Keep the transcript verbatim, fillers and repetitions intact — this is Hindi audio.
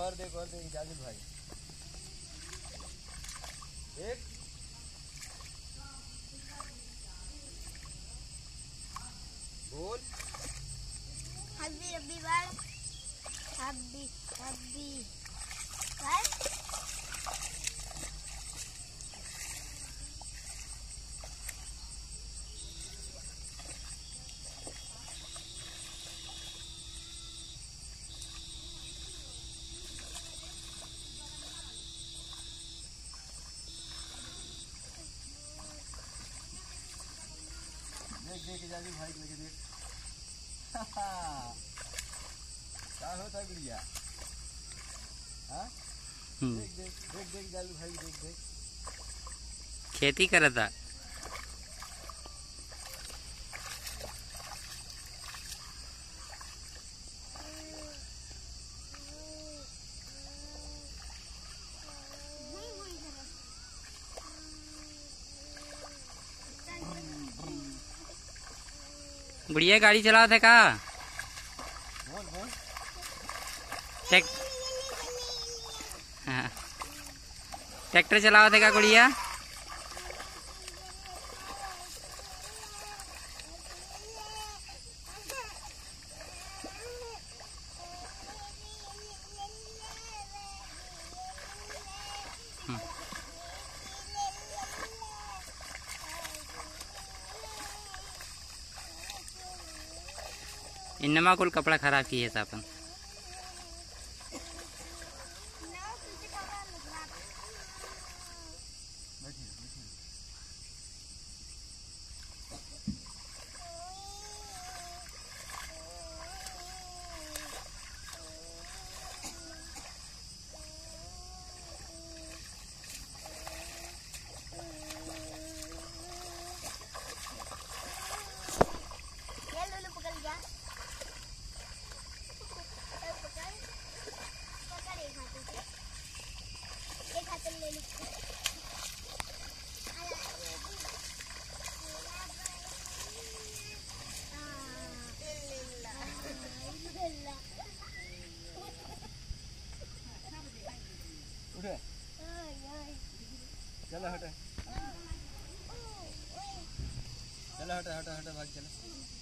और देख और देख जाजुल भाई, एक बोल हैप्पी रब्बी बार हैप्पी हैप्पी बार देख देख जाजुल भाई लगे देख क्या होता गुड़िया, हाँ देख देख देख देख जाजुल भाई देख देख खेती कर था। गुड़िया गाड़ी चला थे का? बोल बोल टेक हाँ ट्रैक्टर चलावा थे का गुड़िया? इनमा कुल कपड़ा खराब किए था अपन। उठे चलो हटे चलो हटे हटे हटे भाग चलो।